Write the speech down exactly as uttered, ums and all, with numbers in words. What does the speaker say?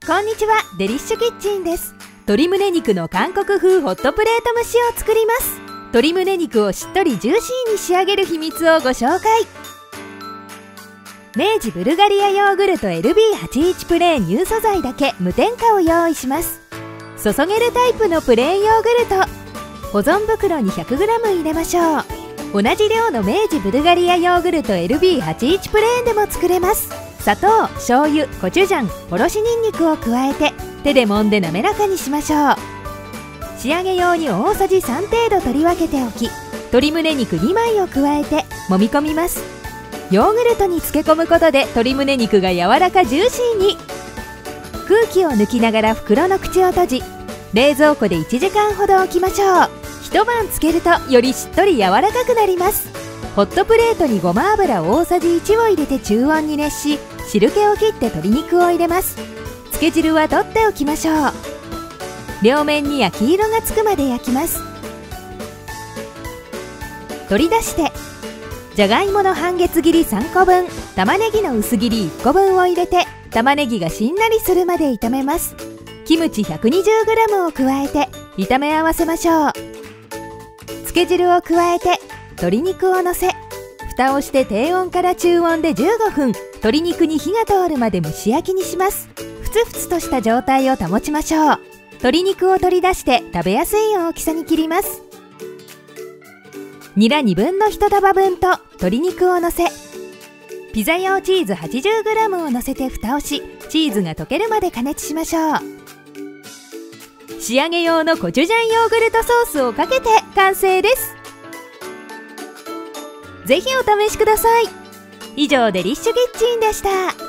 こんにちは、デリッシュキッチンです。鶏胸肉の韓国風ホットプレート蒸しを作ります。鶏胸肉をしっとりジューシーに仕上げる秘密をご紹介。明治ブルガリアヨーグルト エルビーはちじゅういち プレーン乳素材だけ無添加を用意します。注げるタイプのプレーンヨーグルト、保存袋に ひゃくグラム 入れましょう。同じ量の明治ブルガリアヨーグルト エルビーはちじゅういち プレーンでも作れます。砂糖、醤油、コチュジャン、おろしにんにくを加えて手で揉んで滑らかにしましょう。仕上げ用に大さじさん程度取り分けておき、鶏胸肉にまいを加えて揉み込みます。ヨーグルトに漬け込むことで鶏胸肉が柔らかジューシーに。空気を抜きながら袋の口を閉じ、冷蔵庫でいちじかんほど置きましょう。一晩つけるとよりしっとり柔らかくなります。ホットプレートにごま油大さじいちを入れて中温に熱し、汁気を切って鶏肉を入れます。漬け汁は取っておきましょう。両面に焼き色がつくまで焼きます。取り出してじゃがいもの半月切りさんこぶん、玉ねぎの薄切りいっこぶんを入れて玉ねぎがしんなりするまで炒めます。キムチ ひゃくにじゅうグラム を加えて炒め合わせましょう。漬け汁を加えて鶏肉をのせ、蓋をして低温から中温でじゅうごふん、鶏肉に火が通るまで蒸し焼きにします。ふつふつとした状態を保ちましょう。鶏肉を取り出して食べやすい大きさに切ります。ニラにぶんのいち束分と鶏肉をのせ、ピザ用チーズ はちじゅうグラム をのせて蓋をし、チーズが溶けるまで加熱しましょう。仕上げ用のコチュジャンヨーグルトソースをかけて完成です。ぜひお試しください。以上、デリッシュキッチンでした。